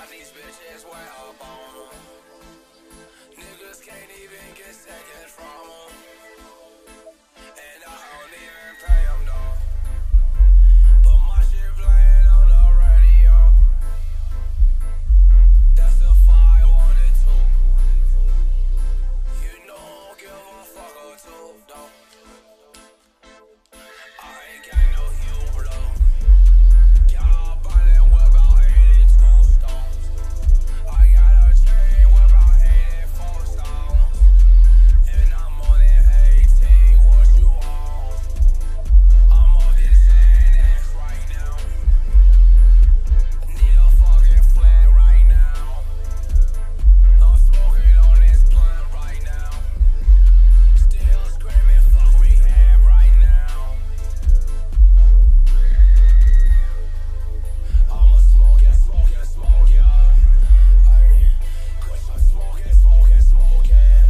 these bitches way up on them. Niggas can't even get seconds from them. And I don't even pay them though. But my shit playing on the radio. That's the 512. You know I don't give a fuck or two though. I ain't got no humor though. Y'all ballin' with about 82 stones. I got a chain with about 84 stones. And I'm on it 18, what you on? I'm off this Xanax right now. Need a fucking flat right now. I'm smoking on this blunt right now. Still screaming fuck rehab right now. I'm a smoke ya. Ay, cause I'm smoking.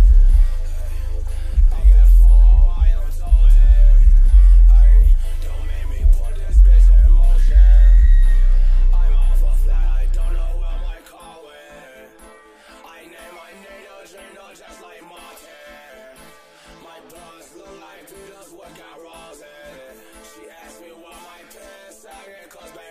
Ay, I got 4 I am towing. Ay, don't make me put this bitch in motion. I'm off a flat, I don't know where my car went. I name my native trainer just like Martin. My bloods look like Peter's what got roses. She asked me why my pants sagging, cause